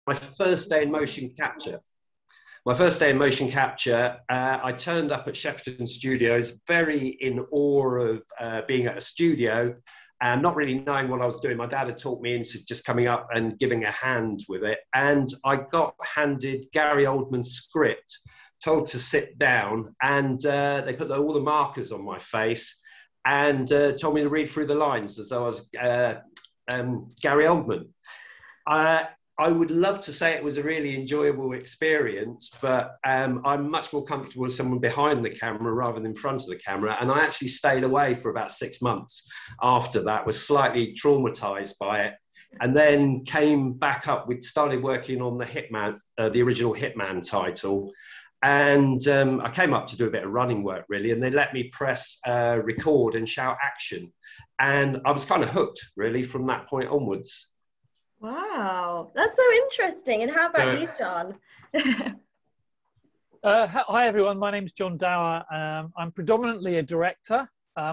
my first day in motion capture. My first day in motion capture, I turned up at Shepperton Studios, very in awe of being at a studio and not really knowing what I was doing. My dad had talked me into just coming up and giving a hand with it. And I got handed Gary Oldman's script, told to sit down, and they put all the markers on my face and told me to read through the lines as though I was Gary Oldman. I would love to say it was a really enjoyable experience, but I'm much more comfortable with someone behind the camera rather than in front of the camera. And I actually stayed away for about 6 months after that, was slightly traumatized by it, and then came back up. We'd started working on the Hitman, the original Hitman title. And I came up to do a bit of running work, really, and they let me press record and shout action. And I was kind of hooked, really, from that point onwards. Wow, that's so interesting. And how about you, John? Hi, everyone. My name's John Dower. I'm predominantly a director.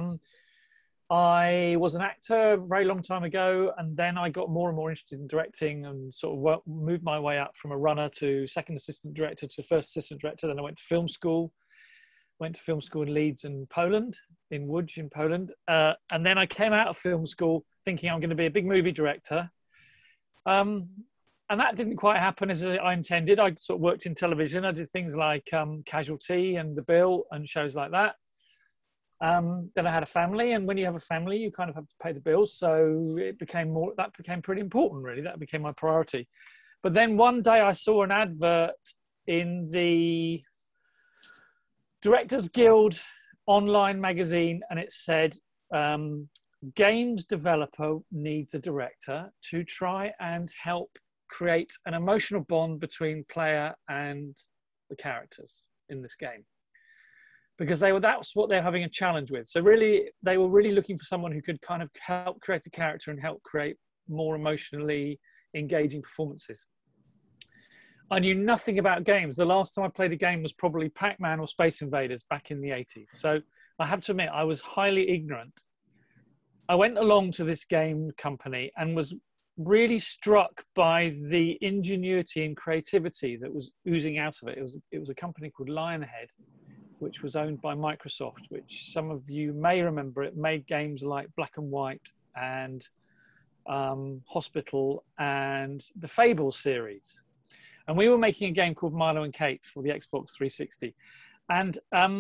I was an actor a very long time ago, and then I got more and more interested in directing and sort of moved my way up from a runner to second assistant director to first assistant director. Then I went to film school. Went to film school in Leeds in Poland, in Łódź in Poland. And then I came out of film school thinking I'm going to be a big movie director. And that didn't quite happen as I intended. I sort of worked in television. I did things like Casualty and The Bill and shows like that. Then I had a family, and when you have a family, you kind of have to pay the bills. So that became pretty important, really. That became my priority. But then one day I saw an advert in the Directors Guild online magazine, and it said, games developer needs a director to try and help create an emotional bond between player and the characters in this game, because that's what they're having a challenge with. So really, they were really looking for someone who could kind of help create a character and help create more emotionally engaging performances. I knew nothing about games. The last time I played a game was probably Pac-Man or Space Invaders back in the 80s. So I have to admit, I was highly ignorant. I went along to this game company and was really struck by the ingenuity and creativity that was oozing out of it. It was a company called Lionhead, which was owned by Microsoft, which some of you may remember. It made games like Black and White and Hospital and the Fable series. And we were making a game called Milo and Kate for the Xbox 360. And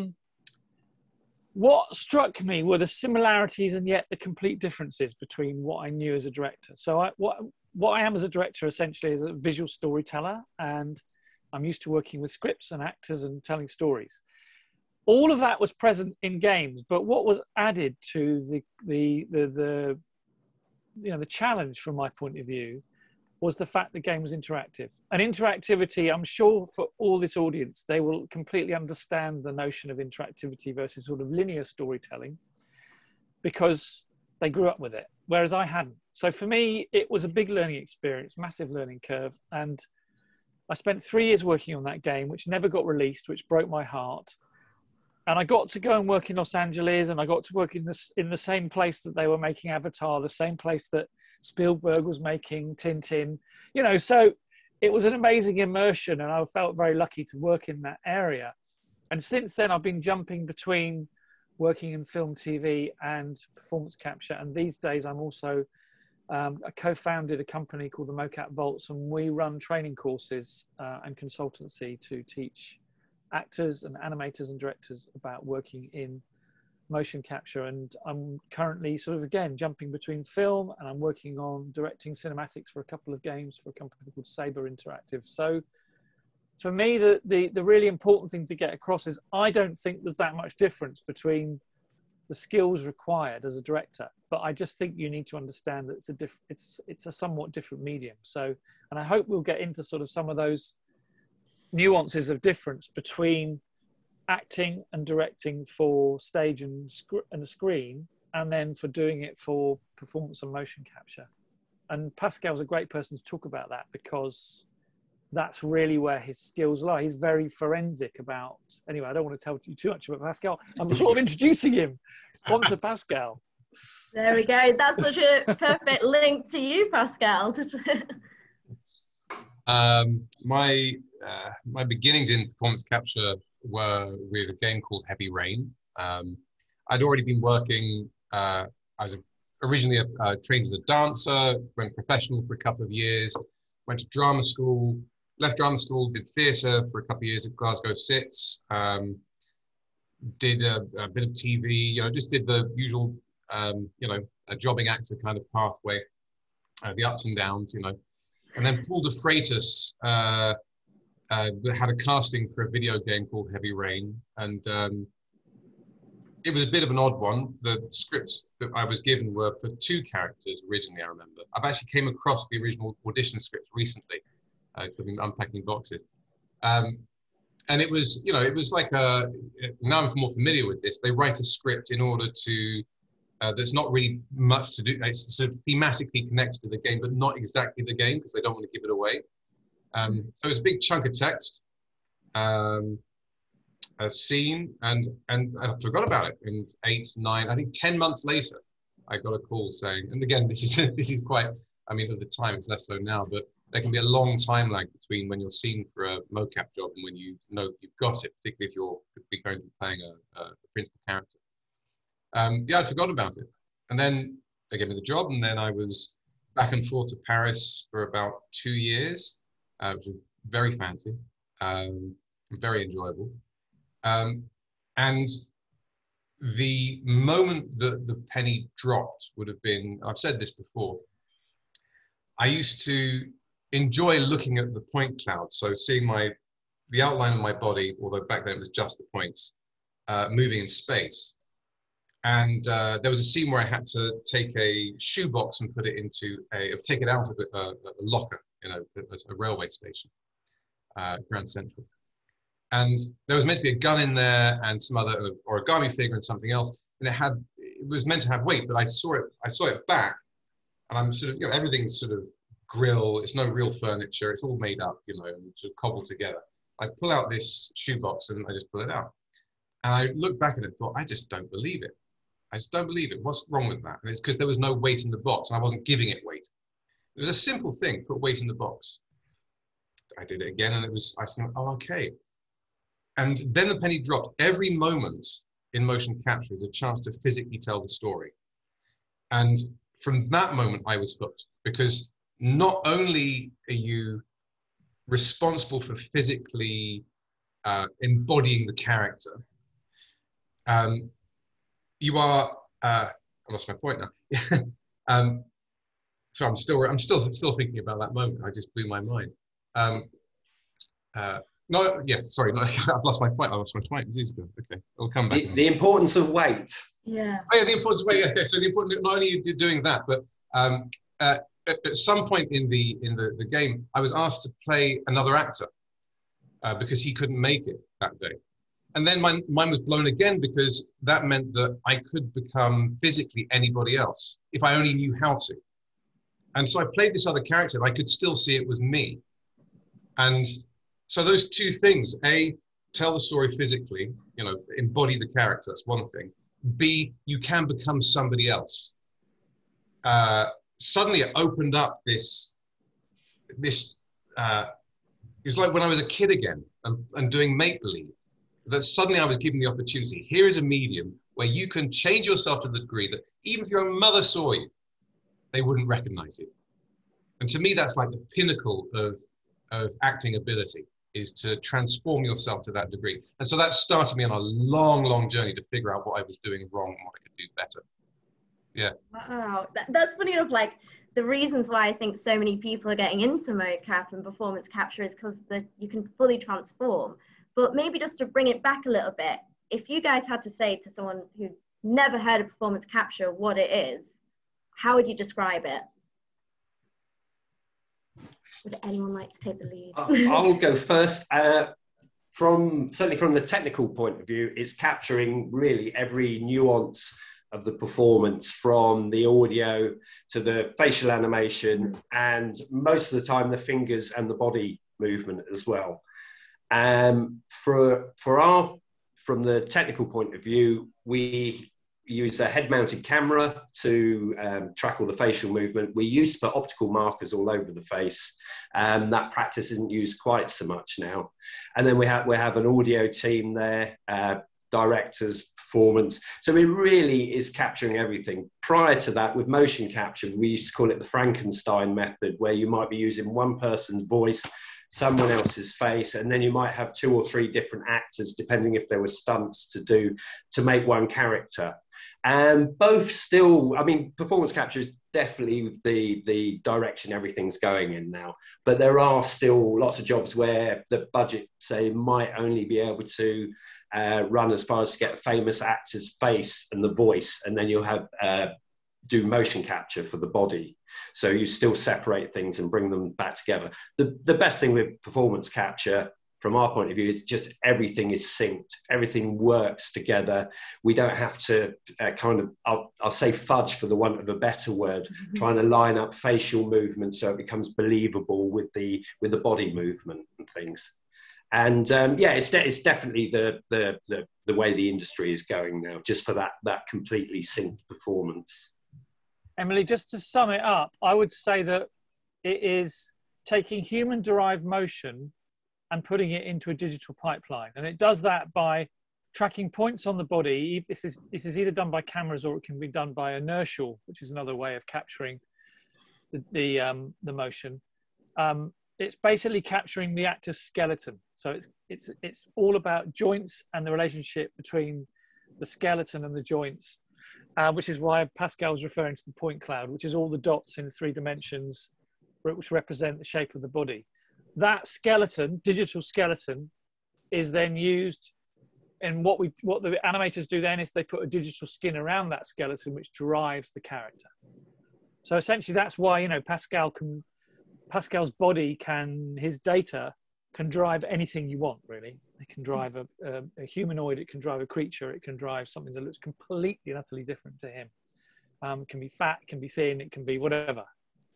what struck me were the similarities and yet the complete differences between what I knew as a director. So what I am as a director essentially is a visual storyteller, and I'm used to working with scripts and actors and telling stories. All of that was present in games, but what was added to the challenge from my point of view was the fact the game was interactive. And interactivity, I'm sure for all this audience, they will completely understand the notion of interactivity versus sort of linear storytelling because they grew up with it, whereas I hadn't. So for me, it was a big learning experience, massive learning curve. And I spent 3 years working on that game, which never got released, which broke my heart. And I got to go and work in Los Angeles, and I got to work in the same place that they were making Avatar, the same place that Spielberg was making Tintin, so it was an amazing immersion, and I felt very lucky to work in that area. And since then, I've been jumping between working in film, TV, and performance capture. And these days, I'm also I co-founded a company called the Mocap Vaults, and we run training courses and consultancy to teach actors and animators and directors about working in motion capture. And I'm currently sort of, again, jumping between film, and I'm working on directing cinematics for a couple of games for a company called Saber Interactive. So for me, the really important thing to get across is I don't think there's that much difference between the skills required as a director, but I just think you need to understand that it's a somewhat different medium. So, and I hope we'll get into sort of some of those nuances of difference between acting and directing for stage and a screen, and then for doing it for performance and motion capture. And Pascal's a great person to talk about that, because that's really where his skills lie. He's very forensic about, anyway, I don't want to tell you too much about Pascal. I'm sort of introducing him. On to Pascal. There we go. That's such a perfect link to you, Pascal. My beginnings in performance capture were with a game called Heavy Rain. I'd already been working. I was originally trained as a dancer, went professional for a couple of years, went to drama school, left drama school, did theatre for a couple of years at Glasgow Sits, did a bit of TV, just did the usual, a jobbing actor kind of pathway, the ups and downs, and then pulled a Freitas, had a casting for a video game called Heavy Rain, and it was a bit of an odd one. The scripts that I was given were for 2 characters originally, I remember. I've actually came across the original audition script recently, because I've been unpacking boxes. And it was, it was like now I'm more familiar with this, they write a script in order to, there's not really much to do. It's sort of thematically connected to the game, but not exactly the game because they don't want to give it away. So it was a big chunk of text, a scene, and I forgot about it. In 8, 9, I think 10 months later, I got a call saying, and again, this is quite, I mean, at the time it's less so now, but there can be a long time lag between when you're seen for a mocap job and when you know you've got it, particularly if you're going to be playing a principal character. Yeah, I forgot about it. And then they gave me the job, and then I was back and forth to Paris for about 2 years, which was very fancy, very enjoyable. And the moment that the penny dropped would have been, I've said this before, I used to enjoy looking at the point cloud, so seeing the outline of my body, although back then it was just the points, moving in space. And there was a scene where I had to take a shoebox and put it into take it out of a locker in a railway station, Grand Central. And there was meant to be a gun in there and some other origami figure and something else, and it was meant to have weight, but I saw it back, and I'm sort of, everything's sort of grill. It's no real furniture. It's all made up, and sort of cobbled together. I pull out this shoebox and I just pull it out, and I look back at it and thought, I just don't believe it. I just don't believe it. What's wrong with that? And it's because there was no weight in the box, and I wasn't giving it weight. It was a simple thing: put weight in the box. I did it again, and I said, oh, okay. And then the penny dropped. Every moment in motion capture is a chance to physically tell the story. And from that moment, I was hooked, because not only are you responsible for physically embodying the character, you are, I lost my point now. So I'm still thinking about that moment. I just blew my mind. No, yes, sorry, no, I've lost my point. Okay, I'll come back. The importance of weight. Yeah. Oh, yeah, the importance of weight. Okay, so the important, not only are you doing that, but at some point in the game, I was asked to play another actor because he couldn't make it that day. And then mine was blown again, because that meant that I could become physically anybody else if I only knew how to. And so I played this other character, and I could still see it was me. And so those 2 things: A, tell the story physically, embody the character, that's one thing. B, you can become somebody else. Suddenly it opened up this it's like when I was a kid again and doing make-believe, that suddenly I was given the opportunity. Here is a medium where you can change yourself to the degree that even if your own mother saw you, they wouldn't recognize you. And to me, that's like the pinnacle of acting ability, is to transform yourself to that degree. And so that started me on a long, long journey to figure out what I was doing wrong and what I could do better. Yeah. Wow, that's funny enough. Like, the reasons why I think so many people are getting into mocap and performance capture is because you can fully transform. But maybe just to bring it back a little bit, if you guys had to say to someone who never heard of performance capture what it is, how would you describe it? Would anyone like to take the lead? I'll go first. Certainly from the technical point of view, it's capturing really every nuance of the performance, from the audio to the facial animation, and most of the time the fingers and the body movement as well. From the technical point of view, we use a head-mounted camera to track all the facial movement. We used to put optical markers all over the face. That practice isn't used quite so much now. And then we have an audio team there, directors, performance. So it really is capturing everything. Prior to that, with motion capture, we used to call it the Frankenstein method, where you might be using one person's voice, someone else's face, and then you might have 2 or 3 different actors, depending if there were stunts to do to make one character. And both still, I mean, performance capture is definitely the direction everything's going in now. But there are still lots of jobs where the budget, say, might only be able to run as far as to get a famous actor's face and the voice, and then you'll have do motion capture for the body. So you still separate things and bring them back together. The best thing with performance capture, from our point of view, is just everything is synced. Everything works together. We don't have to I'll say fudge for the want of a better word, trying to line up facial movement so it becomes believable with the body movement and things. And it's definitely the way the industry is going now, just for that completely synced performance. Emily, just to sum it up, I would say that it is taking human-derived motion and putting it into a digital pipeline. And it does that by tracking points on the body. This is either done by cameras, or it can be done by inertial, which is another way of capturing the motion. It's basically capturing the actor's skeleton. So it's all about joints and the relationship between the skeleton and the joints. Which is why Pascal was referring to the point cloud, which is all the dots in 3 dimensions, which represent the shape of the body. That skeleton, digital skeleton, is then used, and what the animators do then is they put a digital skin around that skeleton, which drives the character. So essentially, that's why, you know, Pascal's body his data can drive anything you want, really. It can drive a humanoid, it can drive a creature, it can drive something that looks completely and utterly different to him. It can be fat, it can be thin, it can be whatever.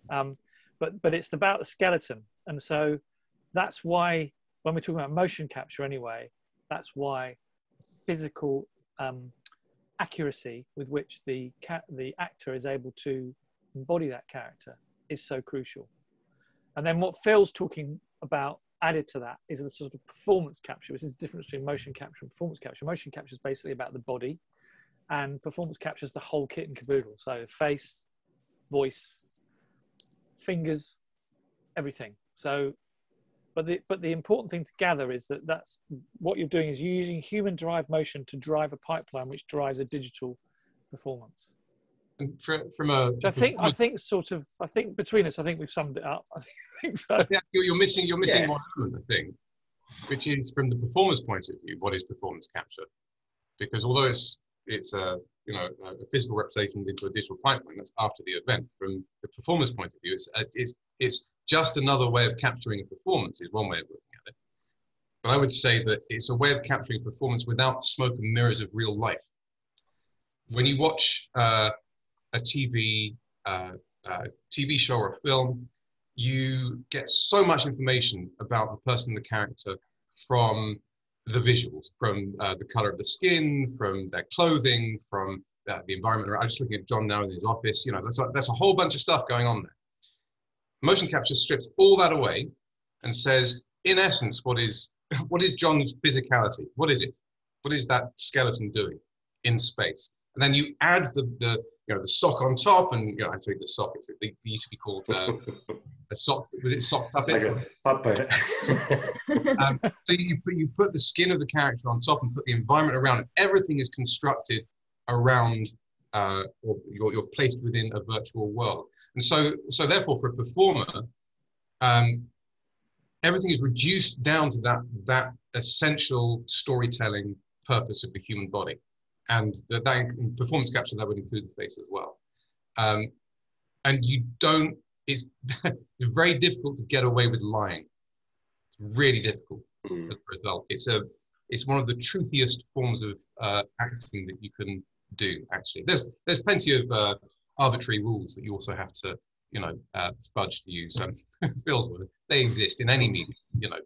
But it's about the skeleton. And so that's why, when we're talking about motion capture anyway, that's why physical accuracy with which the actor is able to embody that character is so crucial. And then what Phil's talking about added to that is the sort of performance capture, which is the difference between motion capture and performance capture. Motion capture is basically about the body, and performance capture is the whole kit and caboodle. So face, voice, fingers, everything. So, but the important thing to gather is that's what you're doing is you're using human-derived motion to drive a pipeline which drives a digital performance. And from a, I think between us, I think we've summed it up. I think so. Yeah, you're missing one element, I think, which is from the performer's point of view. What is performance capture? Because although it's a physical representation into a digital pipeline, that's after the event. From the performer's point of view, it's just another way of capturing a performance. Is one way of looking at it. But I would say that it's a way of capturing performance without smoke and mirrors of real life. When you watch a TV show or a film, you get so much information about the person, the character, from the visuals, from the color of the skin, from their clothing, from the environment. I'm just looking at John now in his office. You know, that's a whole bunch of stuff going on there. Motion capture strips all that away and says, in essence, what is John's physicality? What is it? What is that skeleton doing in space? And then you add the sock on top, and I say the sock. It used to be called a sock. Was it sock puppet? So you put the skin of the character on top and put the environment around it. Everything is constructed around, or you're placed within a virtual world. And so therefore, for a performer, everything is reduced down to that essential storytelling purpose of the human body. And that in performance capture, that would include the face as well. And it's very difficult to get away with lying. It's really difficult as a result. It's one of the truthiest forms of acting that you can do, actually. There's plenty of arbitrary rules that you also have to, fudge, to use Phil's word. They exist in any medium,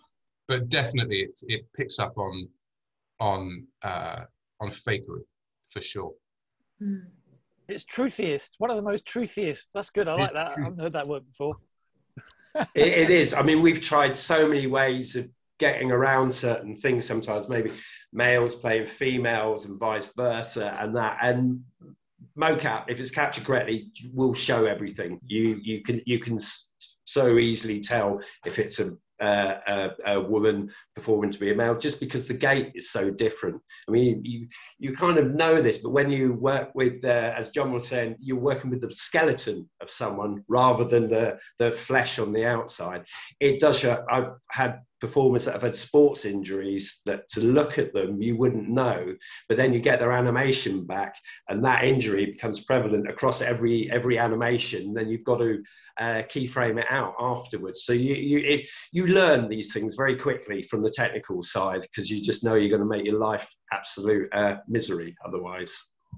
but definitely it picks up on fakery for sure. It's truthiest. One of the most truthiest. That's good. I like that. I haven't heard that word before. It is. I mean, we've tried so many ways of getting around certain things sometimes, maybe males playing females and vice versa, and mocap, if it's captured correctly, will show everything. You can so easily tell if it's a woman performing to be a male, just because the gait is so different. I mean, you kind of know this, but when you work with, as John was saying, you're working with the skeleton of someone rather than the flesh on the outside. It does show. I've had performers that have had sports injuries that to look at them you wouldn't know, but then you get their animation back and that injury becomes prevalent across every animation. Then you've got to keyframe it out afterwards. So you learn these things very quickly from the technical side, because you just know you're going to make your life absolute misery otherwise.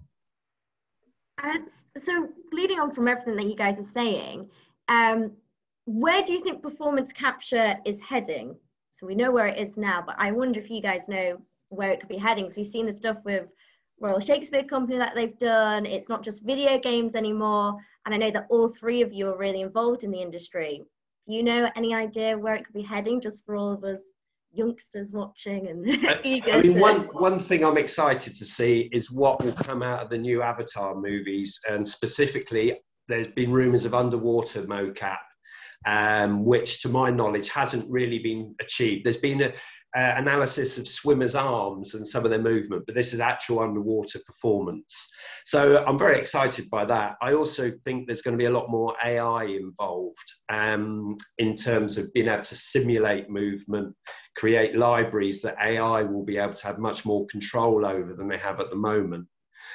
So leading on from everything that you guys are saying, where do you think performance capture is heading? So we know where it is now, but I wonder if you guys know where it could be heading. So you've seen the stuff with Royal Shakespeare Company that they've done. It's not just video games anymore. And I know that all three of you are really involved in the industry. Do you know any idea where it could be heading, just for all of us youngsters watching and eager? I mean, one thing I'm excited to see is what will come out of the new Avatar movies. And specifically, there's been rumours of underwater mocap, which to my knowledge hasn't really been achieved. There's been an analysis of swimmers' arms and some of their movement, but this is actual underwater performance. So I'm very excited by that. I also think there's going to be a lot more AI involved in terms of being able to simulate movement, create libraries that AI will be able to have much more control over than they have at the moment.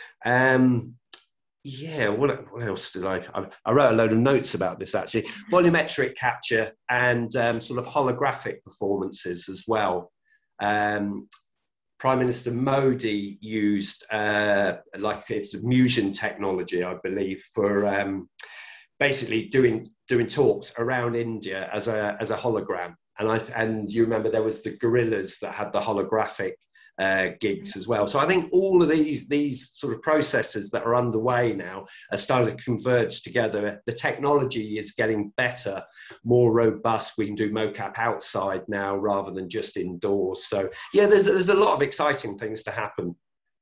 Yeah, what else did I wrote a load of notes about this actually. Volumetric capture and sort of holographic performances as well. Prime Minister Modi used like it's fusion technology, I believe, for basically doing talks around India as a hologram. And you remember there was the gorillas that had the holographic gigs as well. So I think all of these sort of processes that are underway now are starting to converge together. The technology is getting better, more robust. We can do mocap outside now rather than just indoors. So yeah, there's a lot of exciting things to happen.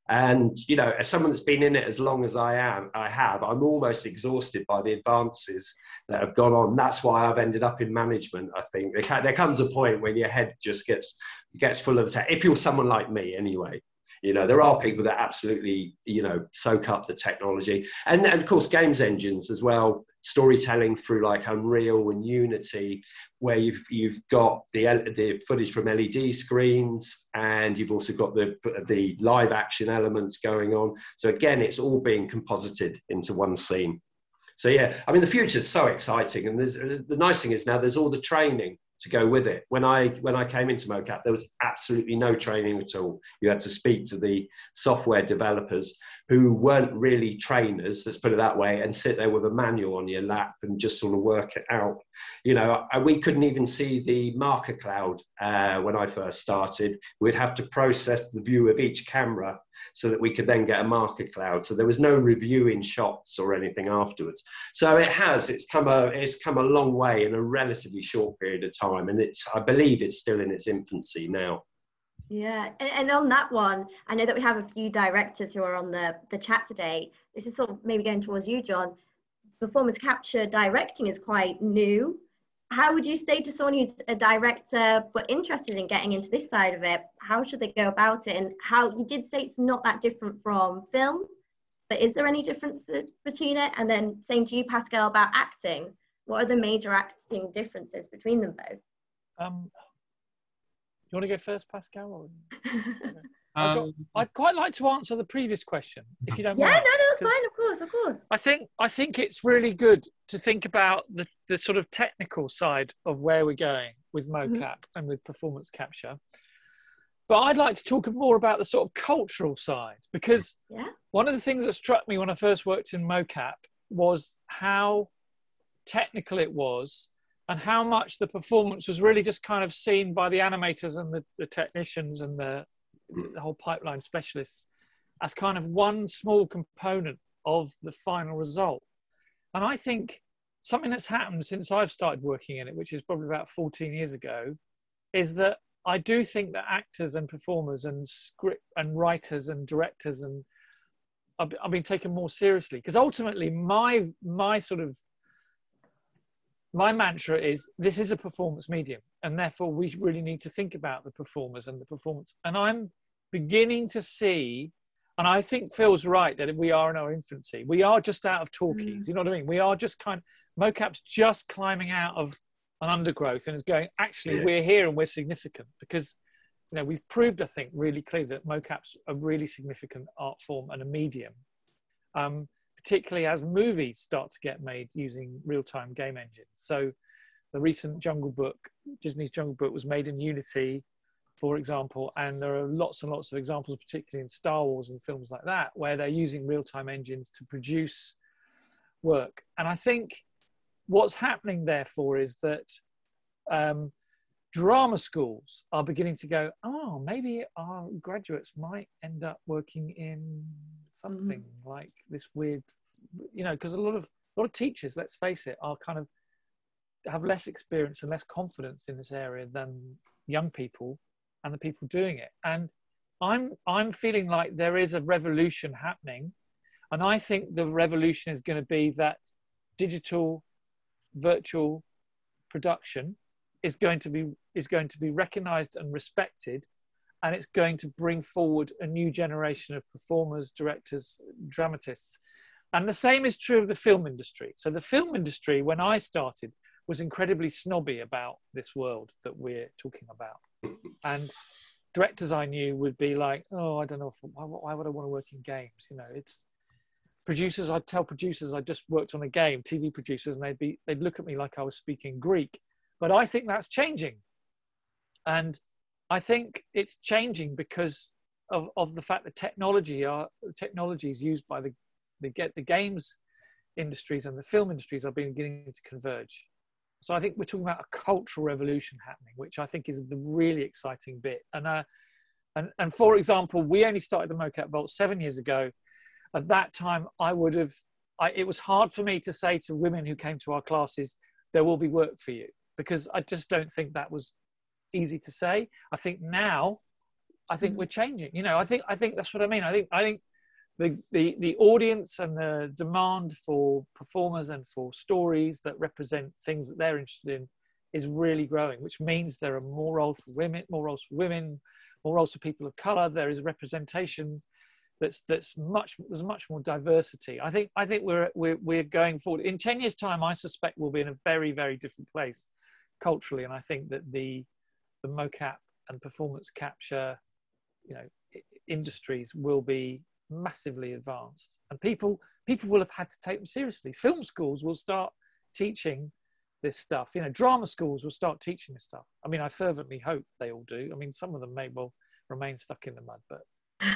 And you know, as someone that's been in it as long as I'm almost exhausted by the advances that have gone on. That's why I've ended up in management. I think there comes a point when your head just gets full of tech. If you're someone like me, anyway, you know, there are people that absolutely, you know, soak up the technology, and of course games engines as well, storytelling through like Unreal and Unity, where you've got the footage from LED screens, and you've also got the live action elements going on. So again, it's all being composited into one scene. So yeah, I mean, the future is so exciting, and the nice thing is now there's all the training to go with it. When I came into mocap, there was absolutely no training at all. You had to speak to the software developers who weren't really trainers, let's put it that way, and sit there with a manual on your lap and just sort of work it out. You know, we couldn't even see the marker cloud when I first started. We'd have to process the view of each camera so that we could then get a marker cloud. So there was no reviewing shots or anything afterwards. So it's come a long way in a relatively short period of time, and I believe it's still in its infancy now. Yeah, and on that one, I know that we have a few directors who are on the chat today. This is sort of maybe going towards you, John. Performance capture directing is quite new. How would you say to someone who's a director but interested in getting into this side of it, how should they go about it? And how, you did say it's not that different from film, but is there any difference between it? And then same to you, Pascal, about acting. What are the major acting differences between them both? You want to go first, Pascal? I'd quite like to answer the previous question, if you don't mind. Yeah, no, that's fine, of course. I think it's really good to think about the sort of technical side of where we're going with mocap and with performance capture. But I'd like to talk more about the sort of cultural side, because one of the things that struck me when I first worked in mocap was how technical it was, and how much the performance was really just kind of seen by the animators and the technicians and the whole pipeline specialists. as kind of one small component of the final result. And I think something that's happened since I've started working in it, which is probably about 14 years ago, is that I do think that actors and performers and script and writers and directors and I've been taken more seriously, because ultimately my mantra is this is a performance medium, and therefore we really need to think about the performers and the performance. And I'm beginning to see, and I think Phil's right, that we are in our infancy. We are just out of talkies, you know what I mean? We are just mocap's just climbing out of an undergrowth and is going, actually, we're here and we're significant, because you know, we've proved, I think, really clearly that mocap's a really significant art form and a medium, particularly as movies start to get made using real-time game engines. So the recent Jungle Book, Disney's Jungle Book, was made in Unity, for example, and there are lots and lots of examples, particularly in Star Wars and films like that, where they're using real-time engines to produce work. And I think what's happening, therefore, is that drama schools are beginning to go, oh, maybe our graduates might end up working in something like this weird, you know, because a lot of teachers, let's face it, are kind of have less experience and less confidence in this area than young people and the people doing it. And I'm feeling like there is a revolution happening, and I think the revolution is going to be that digital, virtual production is going to be recognized and respected, and it's going to bring forward a new generation of performers, directors, dramatists. And the same is true of the film industry. So the film industry, when I started, was incredibly snobby about this world that we're talking about. And directors I knew would be like, oh, I don't know, why would I want to work in games? You know, it's producers, I'd tell producers I just worked on a game, TV producers, and they'd look at me like I was speaking Greek. But I think that's changing. And I think it's changing because of the fact that technology is used by the games industries and the film industries are beginning to converge. So I think we're talking about a cultural revolution happening, which I think is the really exciting bit. And for example, we only started the Mocap Vault 7 years ago. At that time, it was hard for me to say to women who came to our classes, there will be work for you, because I just don't think that was easy to say. I think now, we're changing. You know, I think that's what I mean. I think the audience and the demand for performers and for stories that represent things that they're interested in is really growing, which means there are more roles for women, more roles for people of color. There is representation there's much more diversity. I think we're going forward. In 10 years' time, I suspect we'll be in a very, very different place culturally, and I think that the mocap and performance capture, you know, industries will be massively advanced, and people will have had to take them seriously. Film schools will start teaching this stuff. You know, drama schools will start teaching this stuff. I mean, I fervently hope they all do. I mean, some of them may well remain stuck in the mud, but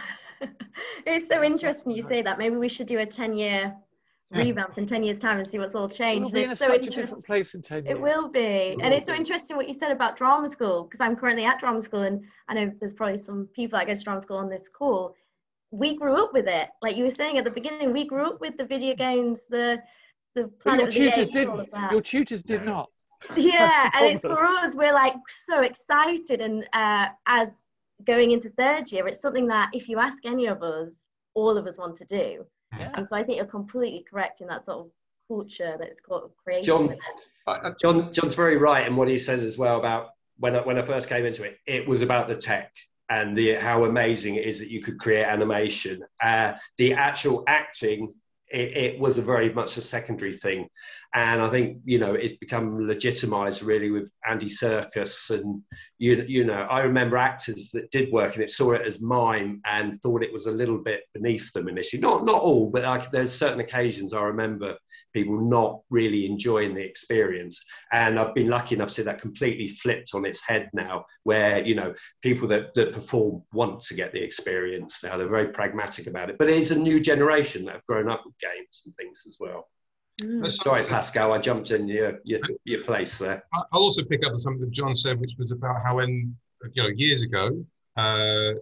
it's so interesting you say that. Maybe we should do a 10-year revamp in 10 years' time and see what's all changed. We'll be in such a different place in 10 years. It will be. And it's so interesting what you said about drama school, because I'm currently at drama school, and I know there's probably some people that go to drama school on this call. We grew up with it. Like you were saying at the beginning, we grew up with the video games, the Planet of the Apes, didn't. Your tutors did not. Yeah, and it's for us, we're like so excited, and as going into third year, it's something that if you ask any of us, all of us want to do. Yeah. And so I think you're completely correct in that sort of culture that is called creative. John's very right in what he says as well about when I first came into it, it was about the tech and how amazing it is that you could create animation. The actual acting, it was very much a secondary thing. And I think, you know, it's become legitimized really with Andy Serkis. And, you know, I remember actors that did work in it, saw it as mime and thought it was a little bit beneath them initially. Not all, but there's certain occasions I remember people not really enjoying the experience. And I've been lucky enough to see that completely flipped on its head now, where, you know, people that perform want to get the experience now. They're very pragmatic about it. But it is a new generation that have grown up with games and things as well. Sorry, Pascal, I jumped in your place there. I'll also pick up on something that John said, which was about how when, you know, years ago,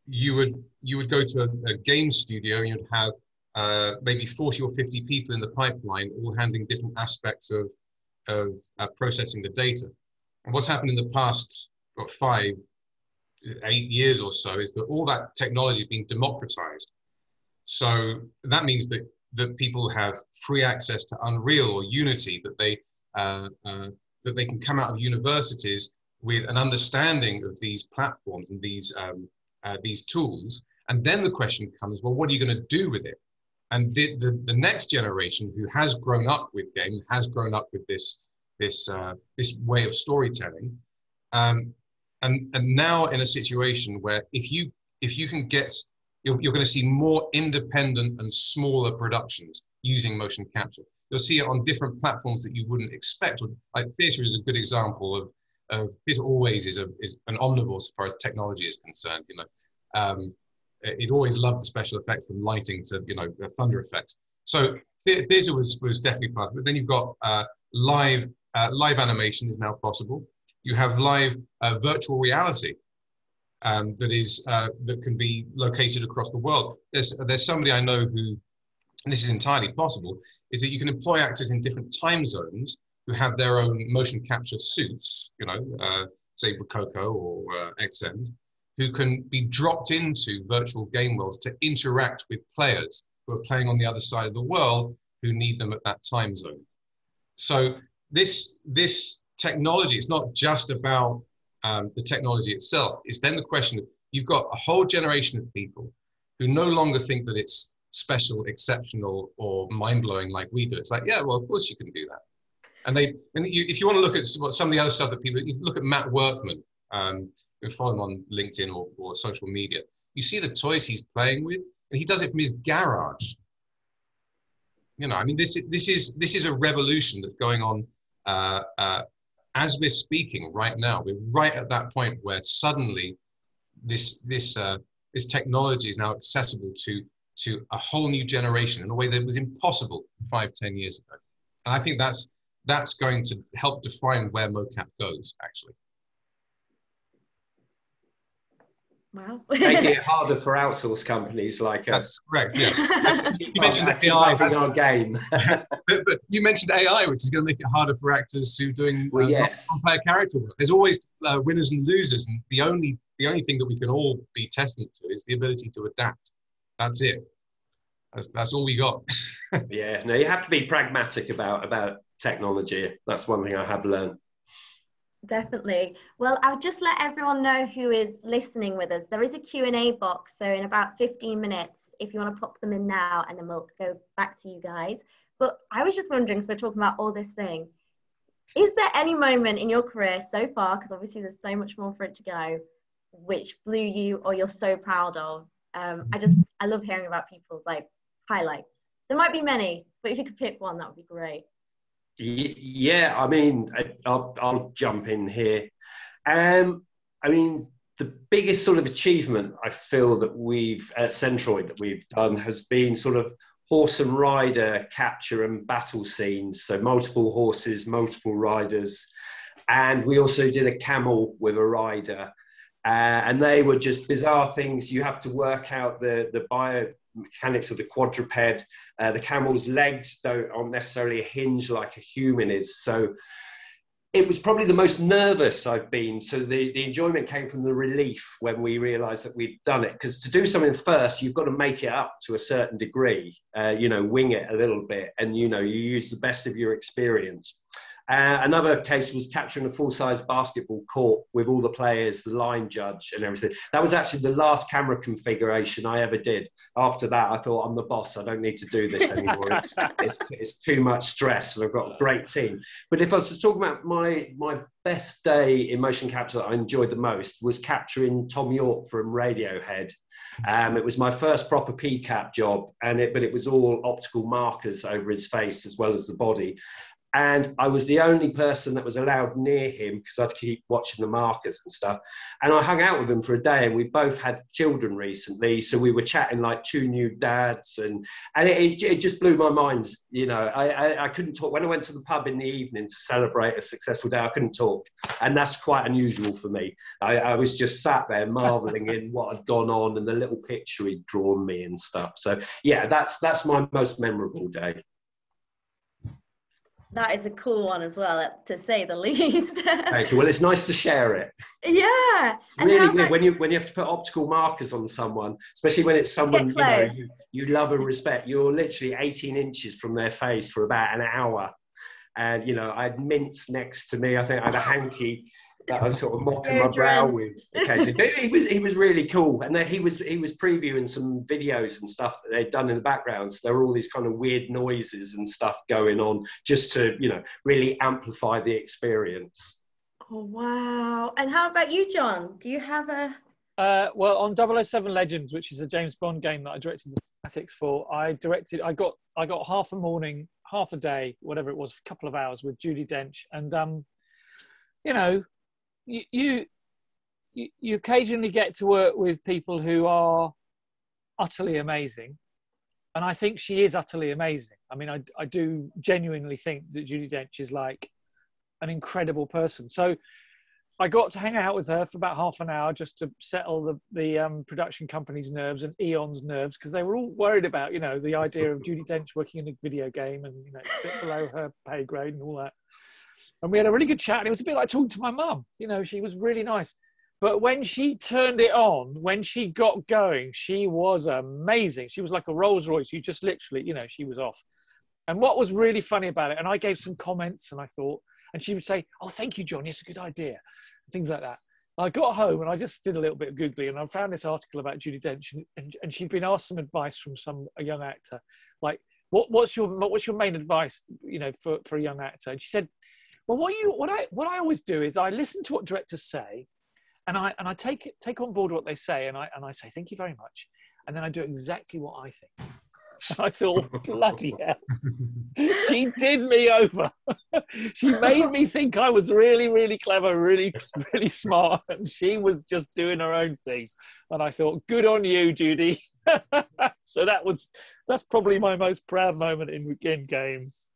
you would go to a game studio and you'd have maybe 40 or 50 people in the pipeline, all handling different aspects of processing the data. And what's happened in the past, 5, 8 years or so, is that all that technology is being democratized. So that means that people have free access to Unreal or Unity, that they can come out of universities with an understanding of these platforms and these tools. And then the question comes, well, what are you going to do with it? And the next generation who has grown up with gaming, has grown up with this way of storytelling, and now in a situation where if you can get, you're going to see more independent and smaller productions using motion capture. You'll see it on different platforms that you wouldn't expect. Like theatre is a good example of theatre. Always is an omnivore as far as technology is concerned. You know, it always loved the special effects from lighting to the thunder effects. So theatre was definitely part of it. But then you've got live animation is now possible. You have live virtual reality that can be located across the world. There's somebody I know who, and this is entirely possible, is that you can employ actors in different time zones who have their own motion capture suits, say Rococo or XM, who can be dropped into virtual game worlds to interact with players who are playing on the other side of the world who need them at that time zone. So this technology, it's not just about the technology itself. It's then the question of, you've got a whole generation of people who no longer think that it's special, exceptional, or mind-blowing like we do. It's like, yeah, well, of course you can do that. And if you want to look at some of the other stuff that people, you look at Matt Workman, you follow him on LinkedIn or social media, you see the toys he's playing with, and he does it from his garage. I mean, this is a revolution that's going on as we're speaking right now. We're right at that point where suddenly this technology is now accessible to a whole new generation in a way that was impossible 5, 10 years ago. And I think that's going to help define where mocap goes, actually. Wow. Making it harder for outsourced companies like us. That's correct, yes. You mentioned AI being our game. but you mentioned AI, which is going to make it harder for actors who doing yes, non-player character work. There's always winners and losers, and the only thing that we can all be testament to is the ability to adapt. That's it. That's all we got. Yeah, no, you have to be pragmatic about technology. That's one thing I have learned. Definitely. Well, I'll just let everyone know who is listening with us. There is a Q&A box, so in about 15 minutes, if you want to pop them in now, and then we'll go back to you guys. But I was just wondering, so we're talking about all this thing, is there any moment in your career so far, because obviously there's so much more for it to go, which blew you or you're so proud of? I love hearing about people's highlights. There might be many, but if you could pick one, that would be great. Yeah, I mean, I'll jump in here. I mean, the biggest sort of achievement I feel that we've at Centroid that we've done has been sort of horse and rider capture and battle scenes. So multiple horses, multiple riders, and we also did a camel with a rider. And they were just bizarre things. You have to work out the biomechanics of the quadruped. The camel's legs aren't necessarily a hinge like a human is. So it was probably the most nervous I've been. So the enjoyment came from the relief when we realized that we'd done it. Because to do something first, you've got to make it up to a certain degree, wing it a little bit. And, you use the best of your experience. Another case was capturing a full-size basketball court with all the players, the line judge and everything. That was actually the last camera configuration I ever did. After that, I thought, I'm the boss. I don't need to do this anymore. It's too much stress, and I've got a great team. But if I was to talk about my best day in motion capture that I enjoyed the most was capturing Tom York from Radiohead. It was my first proper PCAP job, but it was all optical markers over his face as well as the body. And I was the only person that was allowed near him because I'd keep watching the markers and stuff. And I hung out with him for a day, and we both had children recently. So we were chatting like two new dads, and it just blew my mind. You know, I couldn't talk. When I went to the pub in the evening to celebrate a successful day, I couldn't talk. And that's quite unusual for me. I was just sat there marveling in what had gone on and the little picture he'd drawn me and stuff. So yeah, that's my most memorable day. That is a cool one as well, to say the least. Thank you. Well, it's nice to share it. Yeah. And really weird when you have to put optical markers on someone, especially when it's someone you love and respect. You're literally 18 inches from their face for about an hour. And, you know, I had mints next to me. I think I had a hanky that I was sort of mopping my brow with occasionally. But he was really cool. And he was previewing some videos and stuff that they'd done in the background. So there were all these kind of weird noises and stuff going on just to, you know, really amplify the experience. Oh, wow. And how about you, John? Do you have a... Well, on 007 Legends, which is a James Bond game that I directed the cinematics for, I got half a morning, half a day, whatever it was, a couple of hours with Judi Dench. And, you know, you occasionally get to work with people who are utterly amazing, and I think she is utterly amazing. I mean, I do genuinely think that Judi Dench is like an incredible person. So I got to hang out with her for about half an hour just to settle the production company's nerves and Eon's nerves, because they were all worried about, you know, the idea of Judi Dench working in a video game, and, you know, it's a bit below her pay grade and all that. And we had a really good chat, and it was a bit like talking to my mum. You know, she was really nice. But when she turned it on, when she got going, she was amazing. She was like a Rolls Royce. You just literally, you know, she was off. And what was really funny about it, and I gave some comments, and I thought, and she would say, "Oh, thank you, John. Yes, a good idea." Things like that. I got home and I just did a little bit of Googling, and I found this article about Judi Dench, and she'd been asked some advice from a young actor, like, what's your main advice, you know, for a young actor? And she said, well, what I always do is I listen to what directors say, and I take on board what they say, and I say thank you very much, and then I do exactly what I think. And I thought, bloody hell, she did me over. She made me think I was really, really clever, really, really smart, and she was just doing her own thing. And I thought, good on you, Judi. So that's probably my most proud moment in games.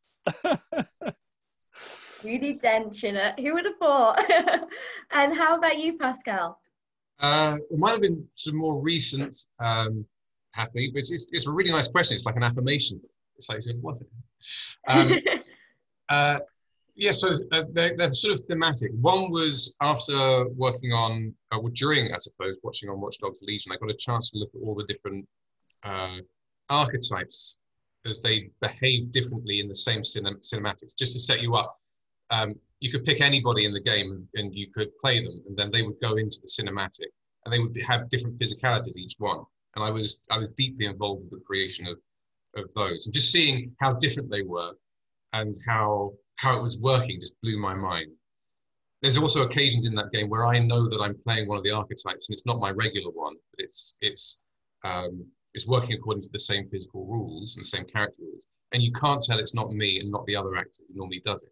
Judi Dench in it. Who would have thought? And how about you, Pascal? It might have been some more recent happening, but it's a really nice question. It's like an affirmation. It's like, what's it? Yeah, so they're sort of thematic. One was after working on, during, I suppose, watching on Watch Dogs Legion, I got a chance to look at all the different archetypes as they behave differently in the same cinematics, just to set you up. You could pick anybody in the game and you could play them, and then they would go into the cinematic, and they would have different physicalities, each one. And I was deeply involved with the creation of those, and just seeing how different they were and how it was working just blew my mind. There's also occasions in that game where I know that I'm playing one of the archetypes and it's not my regular one, but it's working according to the same physical rules and the same character rules. And you can't tell it's not me and not the other actor who normally does it.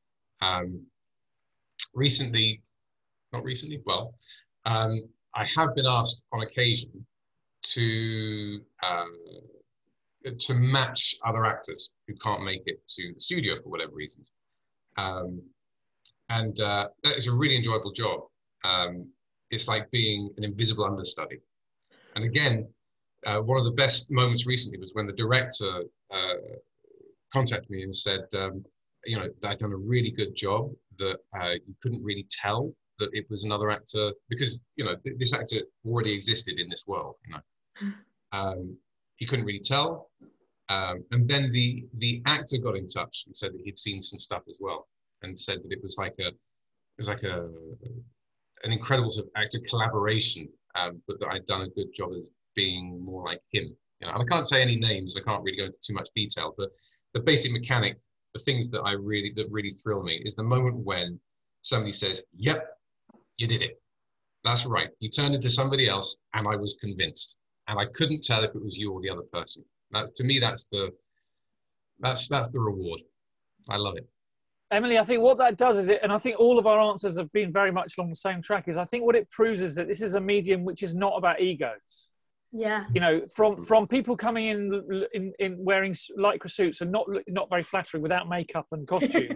I have been asked on occasion to match other actors who can't make it to the studio for whatever reasons. That is a really enjoyable job. It's like being an invisible understudy. And again, one of the best moments recently was when the director contacted me and said, you know, that I'd done a really good job, that you couldn't really tell that it was another actor, because, you know, this actor already existed in this world, you know. He couldn't really tell. And then the actor got in touch and said that he'd seen some stuff as well, and said that it was like an incredible sort of actor collaboration, but that I'd done a good job as being more like him. You know, and I can't say any names, I can't really go into too much detail, but the basic mechanic, the things that really thrill me is the moment when somebody says, "Yep, you did it. That's right. You turned into somebody else, and I was convinced, and I couldn't tell if it was you or the other person." To me, that's the reward. I love it. Emily, I think what that does is and I think all of our answers have been very much along the same track, is I think what it proves is that this is a medium which is not about egos. Yeah. You know, from people coming in wearing lycra suits and not very flattering without makeup and costume,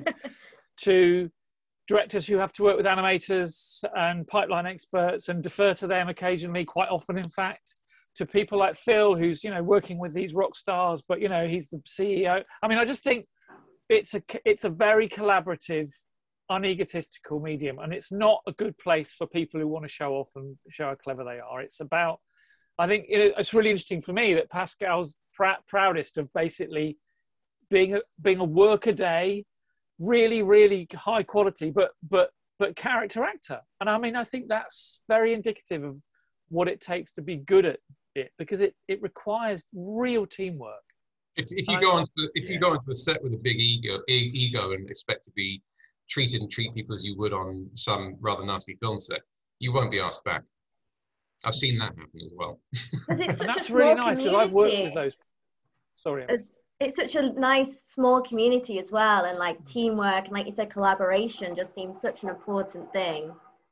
to directors who have to work with animators and pipeline experts and defer to them occasionally, quite often in fact, to people like Phil, who's, you know, working with these rock stars, but, you know, he's the CEO. I mean, I just think it's a very collaborative, unegotistical medium, and it's not a good place for people who want to show off and show how clever they are. It's about, I think, you know, it's really interesting for me that Pascal's proudest of basically being a work a day, really, really high quality, but character actor. And I mean, I think that's very indicative of what it takes to be good at it, because it requires real teamwork. If you go onto a set with a big ego and expect to be treated and treat people as you would on some rather nasty film set, you won't be asked back. I've seen that happen as well. It's such that's a really small nice, because I've worked with those. Sorry. It's such a nice small community as well, and like teamwork and, like you said, collaboration just seems such an important thing.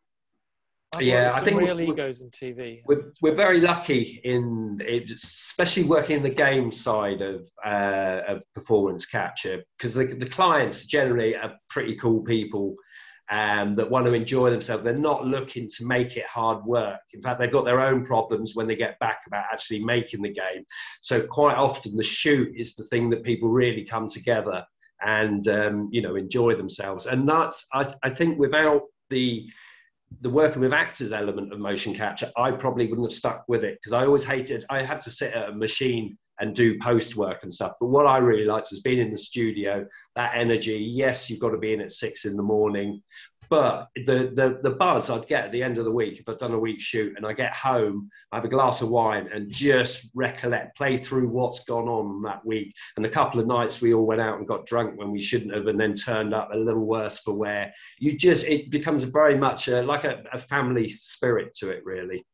Yeah, I think real egos in TV. We're very lucky especially working in the game side of performance capture, because the clients generally are pretty cool people that want to enjoy themselves. They're not looking to make it hard work. In fact, they've got their own problems when they get back about actually making the game. So quite often the shoot is the thing that people really come together and you know, enjoy themselves. And that's, I think, without the working with actors element of motion capture, I probably wouldn't have stuck with it, because I always hated, I had to sit at a machine and do post work and stuff. But what I really liked was being in the studio, that energy. Yes, you've got to be in at 6 a.m, but the buzz I'd get at the end of the week, if I'd done a week shoot and I get home, I have a glass of wine and just play through what's gone on that week. And a couple of nights we all went out and got drunk when we shouldn't have, and then turned up a little worse for wear. It becomes very much like a family spirit to it, really.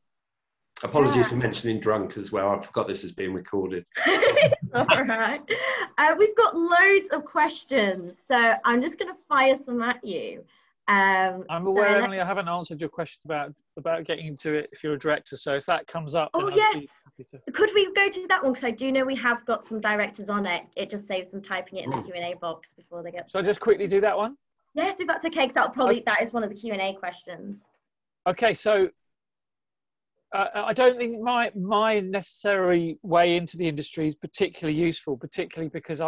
Apologies for mentioning drunk as well. I forgot this is being recorded. All right. We've got loads of questions, so I'm just going to fire some at you. I'm aware, Emily, I haven't answered your question about getting into it if you're a director. So if that comes up, oh yes, could we go to that one? Because I do know we have got some directors on it. It just saves them typing it in the Q&A box before they get. So I just quickly do that one. Yes, if that's okay, because that is one of the Q&A questions. Okay, so. I don't think my necessary way into the industry is particularly useful, particularly because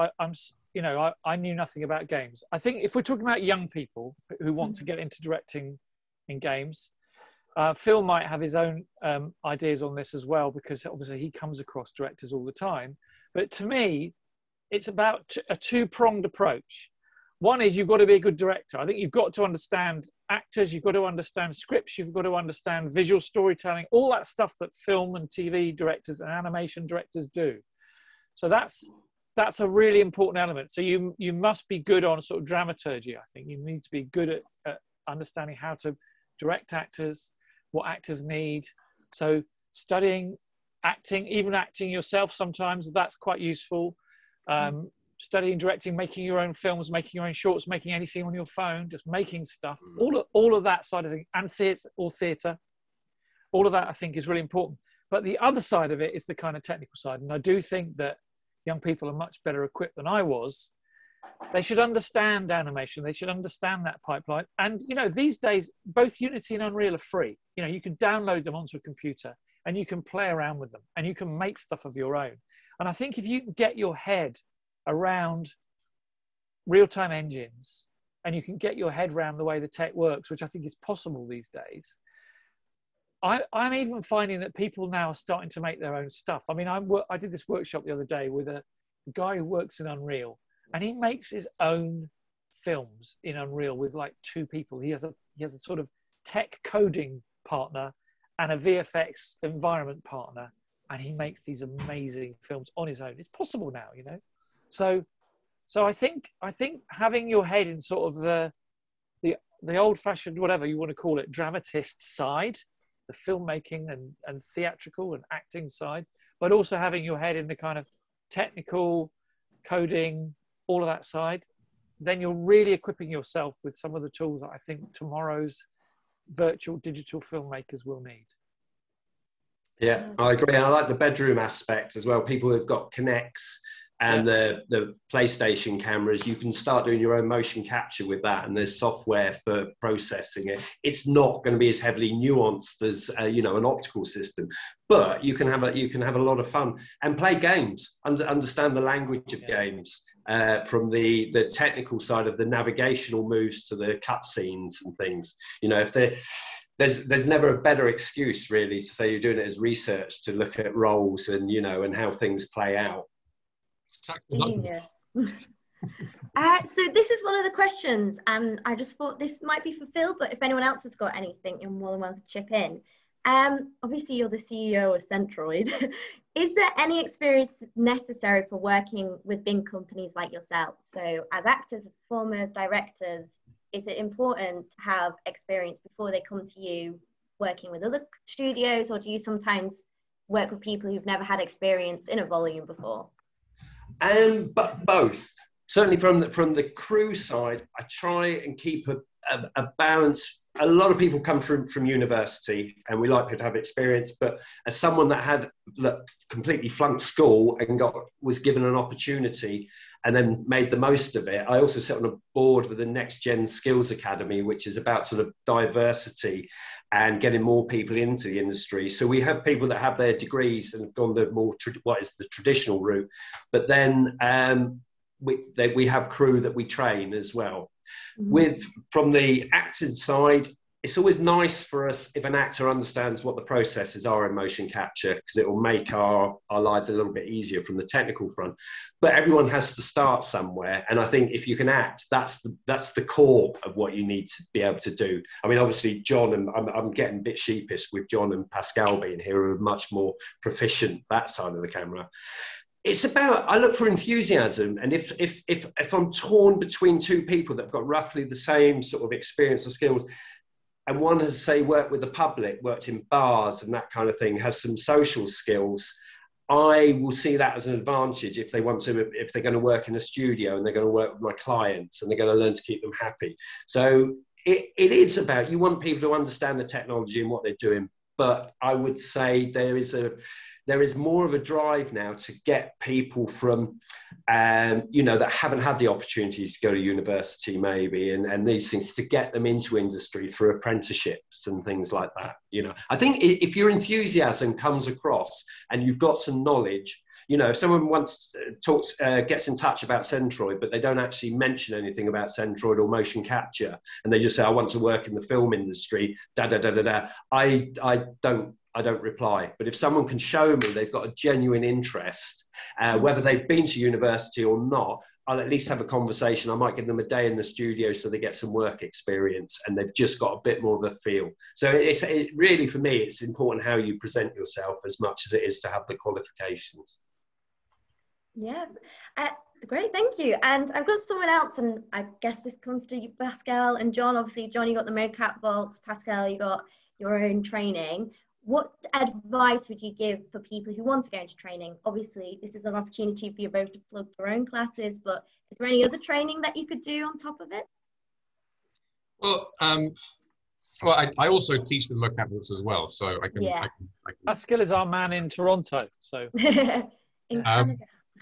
I knew nothing about games. I think if we're talking about young people who want to get into directing in games, Phil might have his own ideas on this as well, because obviously he comes across directors all the time. But to me, it's about a two-pronged approach. One is you've got to be a good director. I think you've got to understand actors, you've got to understand scripts, you've got to understand visual storytelling, all that stuff that film and TV directors and animation directors do. So that's a really important element. So you must be good on sort of dramaturgy, I think. You need to be good at understanding how to direct actors, what actors need. So studying acting, even acting yourself sometimes, that's quite useful. Studying, directing, making your own films, making your own shorts, making anything on your phone, just making stuff, all of that side of things, and theatre, all of that I think is really important. But the other side of it is the kind of technical side. And I do think that young people are much better equipped than I was. They should understand animation. They should understand that pipeline. And, you know, these days, both Unity and Unreal are free. You know, you can download them onto a computer and you can play around with them and you can make stuff of your own. And I think if you can get your head around real-time engines and you can get your head around the way the tech works, which I think is possible these days, I'm even finding that people now are starting to make their own stuff. I mean, I did this workshop the other day with a guy who works in Unreal, and he makes his own films in Unreal with like 2 people. He has a sort of tech coding partner and a VFX environment partner, and he makes these amazing films on his own. It's possible now, you know. So I think having your head in sort of the old-fashioned, whatever you want to call it, dramatist side, the filmmaking and theatrical and acting side, but also having your head in the kind of technical coding, all of that side, then you're really equipping yourself with some of the tools that I think tomorrow's virtual digital filmmakers will need. Yeah, I agree. I like the bedroom aspect as well. People who've got Kinects and the PlayStation cameras, you can start doing your own motion capture with that, and there's software for processing it. It's not going to be as heavily nuanced as you know, an optical system, but you can have a lot of fun and play games, understand the language of games, from the technical side of the navigational moves to the cutscenes and things. You know, if there's never a better excuse really to say you're doing it as research, to look at roles and, you know, and how things play out. Yes. So this is one of the questions, and I just thought this might be for Phil, but if anyone else has got anything, you're more than welcome to chip in. Obviously you're the CEO of Centroid. Is there any experience necessary for working with big companies like yourself? So as actors, performers, directors, is it important to have experience before they come to you working with other studios, or do you sometimes work with people who've never had experience in a volume before? But both. Certainly from the crew side, I try and keep a balance. A lot of people come from university, and we like people to have experience, but as someone that had completely flunked school and was given an opportunity and then made the most of it, I also sit on a board with the Next Gen Skills Academy, which is about sort of diversity and getting more people into the industry. So we have people that have their degrees and have gone the more what is the traditional route, but then we have crew that we train as well. Mm-hmm. From the acting side, it's always nice for us if an actor understands what the processes are in motion capture, because it will make our lives a little bit easier from the technical front. But everyone has to start somewhere, and I think if you can act, that's the core of what you need to be able to do. I mean, obviously, John, and I'm getting a bit sheepish with John and Pascal being here, who are much more proficient that side of the camera. It's about, I look for enthusiasm, and if I'm torn between two people that have got roughly the same sort of experience or skills, and one has, say, worked with the public, worked in bars and that kind of thing, has some social skills, I will see that as an advantage if they're going to work in a studio and they're going to work with my clients and they're going to learn to keep them happy. So it is about, you want people to understand the technology and what they're doing, but I would say there is more of a drive now to get people from, you know, that haven't had the opportunities to go to university maybe, and these things, to get them into industry through apprenticeships and things like that. You know, I think if your enthusiasm comes across and you've got some knowledge, you know, if someone gets in touch about Centroid, but they don't actually mention anything about Centroid or motion capture, and they just say, I want to work in the film industry, I don't reply. But if someone can show me they've got a genuine interest, whether they've been to university or not, I'll at least have a conversation. I might give them a day in the studio so they get some work experience and they've just got a bit more of a feel. So it really, for me, it's important how you present yourself as much as it is to have the qualifications. Yeah, great, thank you. And I've got someone else, and I guess this comes to you, Pascal and John. Obviously, John, you got the mocap vaults. Pascal, you got your own training. What advice would you give for people who want to go into training? Obviously, this is an opportunity for you both to plug your own classes, but is there any other training that you could do on top of it? Well, I also teach with mocap vaults as well, so I can. Pascal is our man in Toronto, so. In Canada.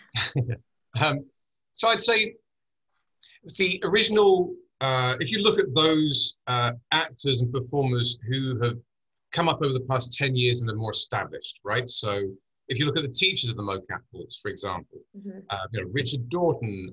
So I'd say the original, if you look at those actors and performers who have come up over the past 10 years and are more established, right? So if you look at the teachers of the mocap vaults, for example, you know, Richard Dorton,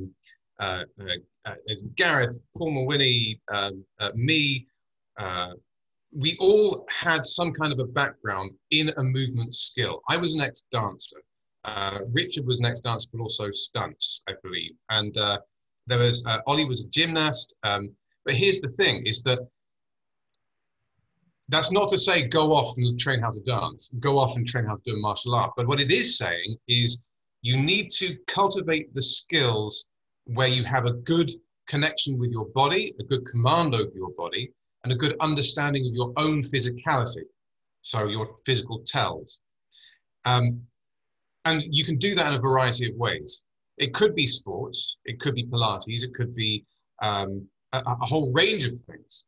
Gareth, Paul Mawhinney, me, we all had some kind of a background in a movement skill. I was an ex-dancer. Richard was an ex-dancer, but also stunts, I believe. And there was, Ollie was a gymnast. But here's the thing, is that that's not to say go off and train how to dance, go off and train how to do a martial art. But what it is saying is you need to cultivate the skills where you have a good connection with your body, a good command over your body, and a good understanding of your own physicality, so your physical tells. And you can do that in a variety of ways. It could be sports, it could be Pilates, it could be a whole range of things.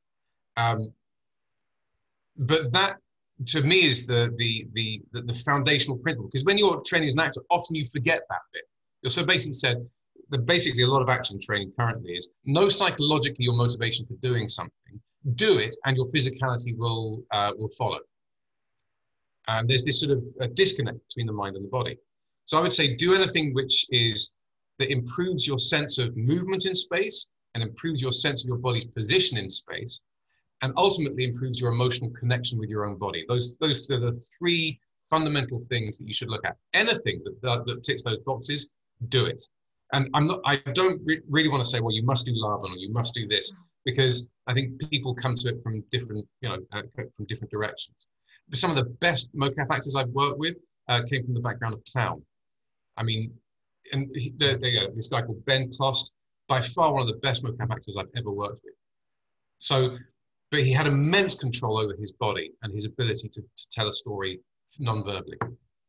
But that, to me, is the foundational principle. Because when you're training as an actor, often you forget that bit. So basically said, basically a lot of acting training currently is know psychologically your motivation for doing something, do it, and your physicality will follow. And there's this sort of a disconnect between the mind and the body. So I would say do anything that improves your sense of movement in space and improves your sense of your body's position in space, and ultimately improves your emotional connection with your own body. Those are the three fundamental things that you should look at. Anything that ticks those boxes, do it. And I don't really want to say, well, you must do Laban or you must do this, because I think people come to it from different, from different directions. But some of the best mocap actors I've worked with came from the background of clown. I mean, and this guy called Ben Clost, by far one of the best mocap actors I've ever worked with. So, but he had immense control over his body and his ability to tell a story non-verbally.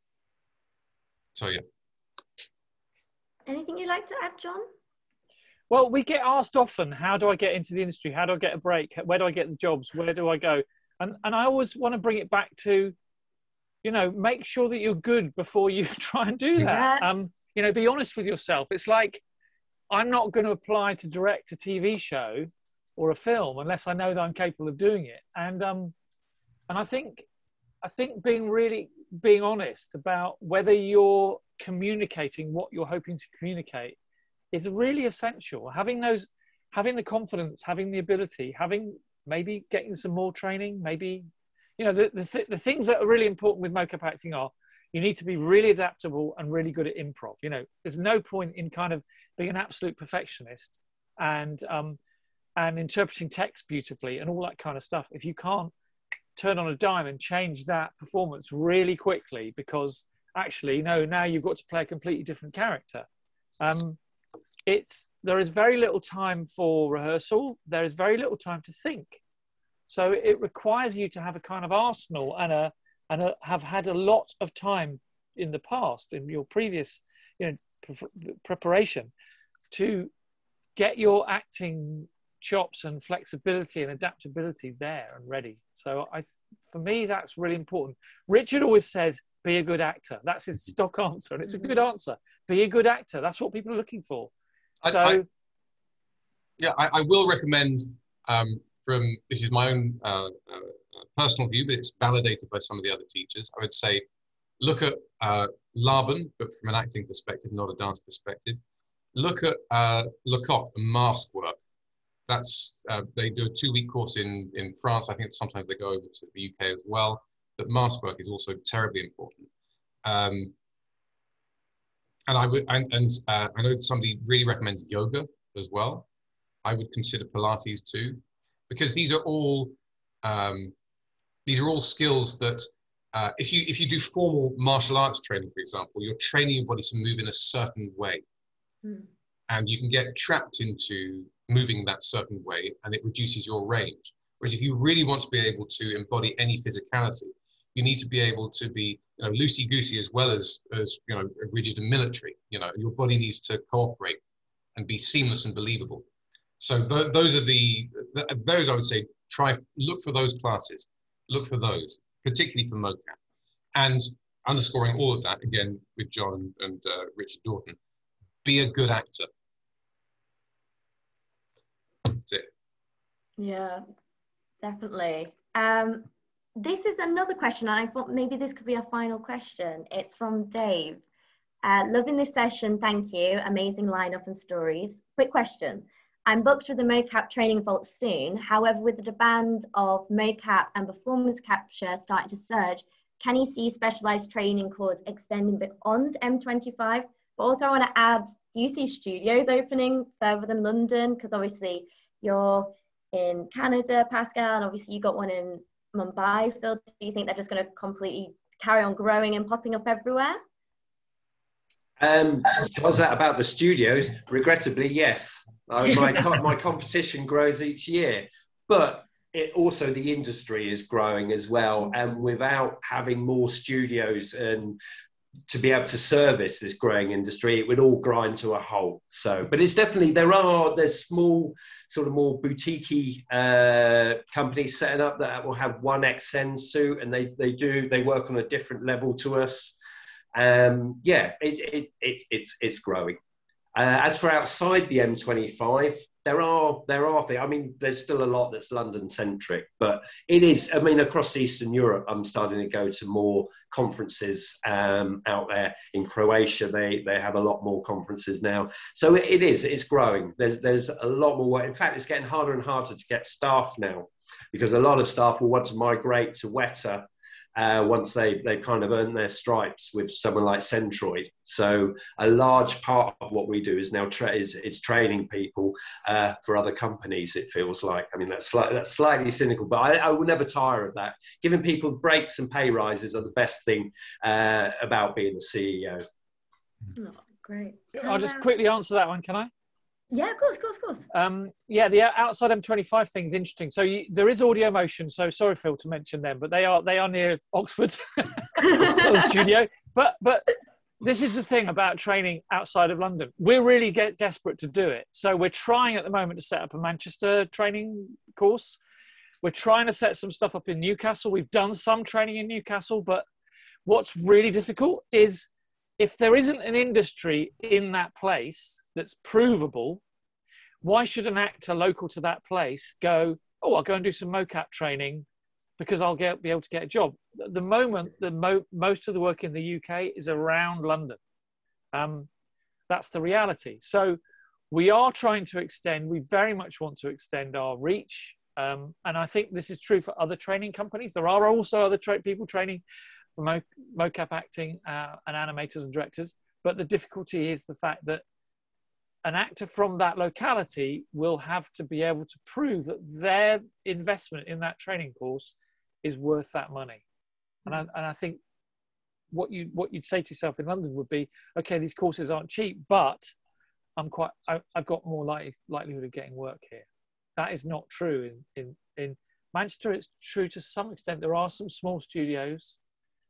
So yeah. Anything you'd like to add, John? Well, we get asked often, how do I get into the industry? How do I get a break? Where do I get the jobs? Where do I go? And I always want to bring it back to, make sure that you're good before you try and do that. Be honest with yourself. It's like, I'm not going to apply to direct a TV show or a film unless I know that I'm capable of doing it. And I think being honest about whether you're communicating what you're hoping to communicate is really essential. Having the confidence, having the ability, maybe getting some more training, maybe, the things that are really important with mocap acting are, you need to be really adaptable and really good at improv. There's no point in kind of being an absolute perfectionist and interpreting text beautifully and all that kind of stuff if you can't turn on a dime and change that performance really quickly, because actually, now you've got to play a completely different character. There is very little time for rehearsal. There is very little time to think. So it requires you to have a kind of arsenal and have had a lot of time in the past, in your previous preparation, to get your acting chops and flexibility and adaptability there and ready. So for me, that's really important. Richard always says, be a good actor. That's his stock answer, and it's a good answer. Be a good actor. That's what people are looking for. So, I will recommend, this is my own personal view, but it's validated by some of the other teachers. I would say, look at Laban, but from an acting perspective, not a dance perspective. Look at Lecoq, mask work. That's they do a 2-week course in France. I think sometimes they go over to the UK as well. But mask work is also terribly important. And I know somebody really recommends yoga as well. I would consider Pilates too, because these are all skills that if you do formal martial arts training, for example, you're training your body to move in a certain way, and you can get trapped into moving that certain way, and it reduces your range. Whereas if you really want to be able to embody any physicality, you need to be able to be loosey-goosey as well as rigid and military. Your body needs to cooperate and be seamless and believable. So those are those I would say, look for those classes, look for those, particularly for mocap. And underscoring all of that, again, with John and Richard Dorton, be a good actor. That's it. Yeah, definitely. This is another question, and I thought maybe this could be a final question. It's from Dave. Loving this session, thank you. Amazing lineup and stories. Quick question. I'm booked for the mocap training vault soon. However, with the demand of mocap and performance capture starting to surge, can you see specialized training courses extending beyond M25? But also I want to add, do you see studios opening further than London? Because obviously you're in Canada, Pascal, and obviously you got one in Mumbai. Phil, do you think they're just going to completely carry on growing and popping up everywhere? Was that about the studios? Regrettably, yes. My competition grows each year, but also the industry is growing as well. And without having more studios and to be able to service this growing industry, it would all grind to a halt. So, but it's definitely, there's small, sort of more boutique companies setting up that will have one XN suit, and they work on a different level to us. Yeah, it's growing. As for outside the M25, there are things. I mean, there's still a lot that's London centric, but it is. I mean, across Eastern Europe, I'm starting to go to more conferences out there. In Croatia, they have a lot more conferences now. So it's growing. There's a lot more work. In fact, it's getting harder and harder to get staff now, because a lot of staff will want to migrate to Weta once they've kind of earned their stripes with someone like Centroid. So a large part of what we do is now is training people for other companies, it feels like. I mean, that's slightly cynical, but I will never tire of that. Giving people breaks and pay rises are the best thing about being the CEO. Oh, great. I'll just quickly answer that one, can I? Yeah, of course. Yeah, the outside M25 thing is interesting. So there is Audio Motion. So sorry, Phil, to mention them, but they are near Oxford, the studio. But this is the thing about training outside of London. We're really desperate to do it. So we're trying at the moment to set up a Manchester training course. We're trying to set some stuff up in Newcastle. We've done some training in Newcastle, but what's really difficult is if there isn't an industry in that place that's provable, why should an actor local to that place go, oh, I'll go and do some mocap training because I'll be able to get a job? At the moment, most of the work in the UK is around London. That's the reality. So we are trying to extend, we very much want to extend our reach. And I think this is true for other training companies. There are also other people training for mocap acting and animators and directors. But the difficulty is the fact that an actor from that locality will have to be able to prove that their investment in that training course is worth that money. And I think what you'd say to yourself in London would be, okay, these courses aren't cheap, but I've got more likelihood of getting work here. That is not true in Manchester. It's true to some extent. There are some small studios.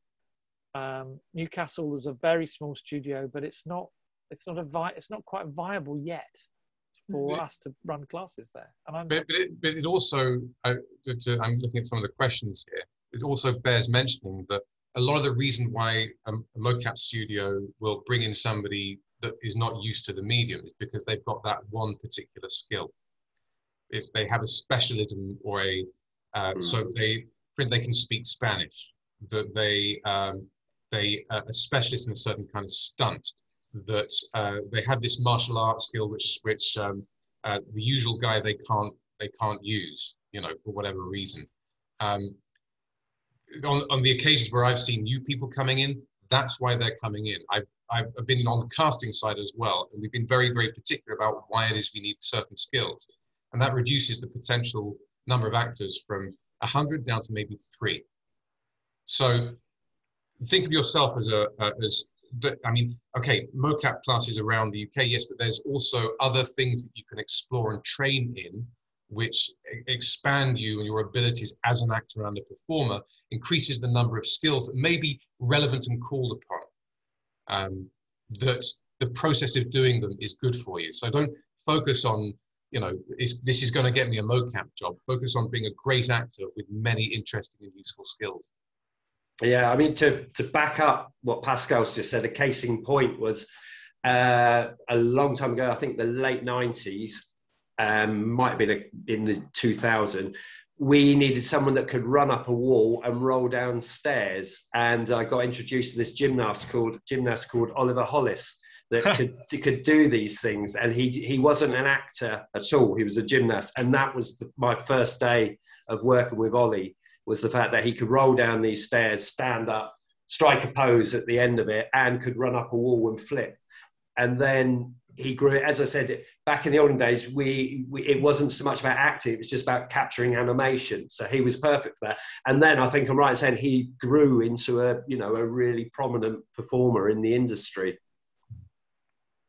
Newcastle is a very small studio, but it's not quite viable yet for us to run classes there. And but it also, I'm looking at some of the questions here, it also bears mentioning that a lot of the reason why a mocap studio will bring in somebody that is not used to the medium is because they've got that one particular skill. They have a specialism or so they can speak Spanish, that they are specialists in a certain kind of stunt, that they have this martial arts skill which the usual guy they can't use, for whatever reason. On the occasions where I've seen new people coming in, that's why they're coming in. I've been on the casting side as well, and we've been very, very particular about why it is we need certain skills, and that reduces the potential number of actors from 100 down to maybe 3. So think of yourself as okay, mocap classes around the UK, yes, but there's also other things that you can explore and train in, which expand you and your abilities as an actor and a performer, increases the number of skills that may be relevant and called upon, that the process of doing them is good for you. So don't focus on, this is going to get me a mocap job. Focus on being a great actor with many interesting and useful skills. Yeah, I mean, to back up what Pascal's just said, a case in point was a long time ago, I think the late 90s, might have been in the 2000s, we needed someone that could run up a wall and roll down stairs. And I got introduced to this gymnast called Oliver Hollis that could do these things. And he wasn't an actor at all. He was a gymnast. And that was my first day of working with Ollie, was the fact that he could roll down these stairs, stand up, strike a pose at the end of it, and could run up a wall and flip. And then he grew, as I said, back in the olden days, it wasn't so much about acting, it was just about capturing animation. So he was perfect for that. And then I think I'm right in saying he grew into a really prominent performer in the industry.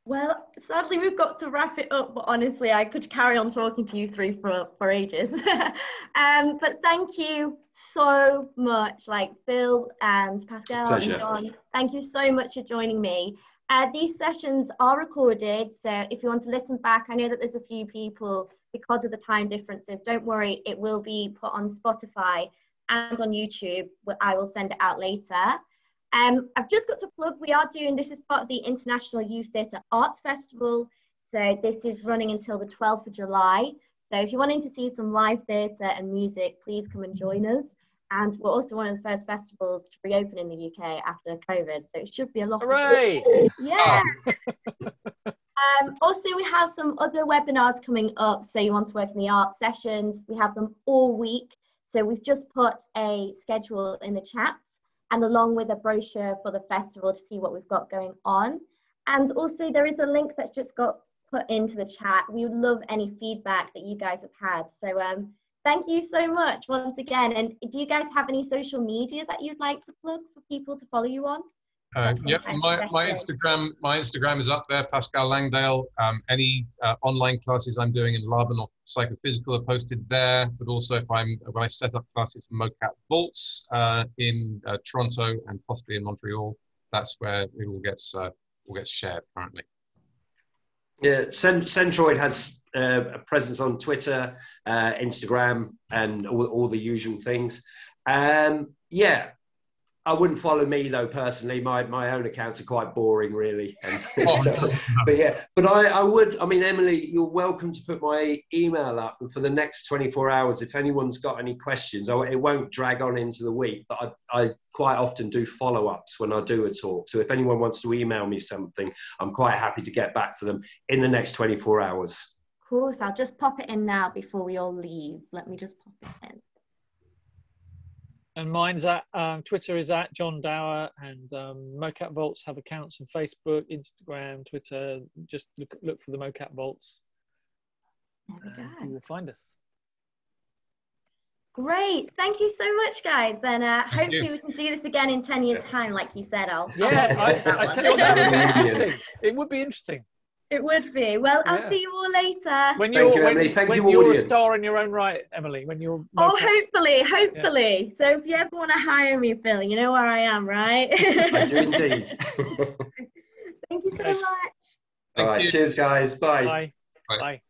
Well, sadly, we've got to wrap it up, but honestly, I could carry on talking to you three for ages. But thank you so much, like Phil and Pascal and Pleasure. John. Thank you so much for joining me. These sessions are recorded, so if you want to listen back, I know that there's a few people, because of the time differences, don't worry, it will be put on Spotify and on YouTube. I will send it out later. I've just got to plug, this is part of the International Youth Theatre Arts Festival. So this is running until the 12th of July. So if you're wanting to see some live theatre and music, please come and join us. And we're also one of the first festivals to reopen in the UK after COVID. So it should be a lot of fun. Yeah. Also, we have some other webinars coming up. So you want to work in the arts sessions, we have them all week. So we've just put a schedule in the chat, and along with a brochure for the festival to see what we've got going on. And also there is a link that's just got put into the chat. We would love any feedback that you guys have had. So thank you so much once again. And do you guys have any social media that you'd like to plug for people to follow you on? Yeah, my Instagram is up there, Pascal Langdale. Any online classes I'm doing in Laban or psychophysical are posted there. But also, when I set up classes for MoCap Vaults in Toronto and possibly in Montreal, that's where it all gets shared currently. Yeah, Centroid has a presence on Twitter, Instagram, and all the usual things. Yeah. I wouldn't follow me though personally. My own accounts are quite boring, really. And but yeah, but I would. I mean, Emily, you're welcome to put my email up, and for the next 24 hours, if anyone's got any questions, it won't drag on into the week. But I quite often do follow-ups when I do a talk. So if anyone wants to email me something, I'm quite happy to get back to them in the next 24 hours. Of course, I'll just pop it in now before we all leave. Let me just pop it in. And mine's at Twitter is at John Dower, and MoCap Vaults have accounts on Facebook, Instagram, Twitter. Just look for the MoCap Vaults. There we go. You will find us. Great, thank you so much, guys, and hopefully we can do this again in 10 years' time, like you said. I tell you what, that would be interesting. It would be interesting. It would be. Well, I'll see you all later. Thank you, Emily. Thank you, you're audience. a star in your own right, Emily. When you're hopefully. Yeah. So if you ever want to hire me, Phil, you know where I am, right? I do indeed. Thank you so much. All right, cheers, guys. Bye. Bye. Bye.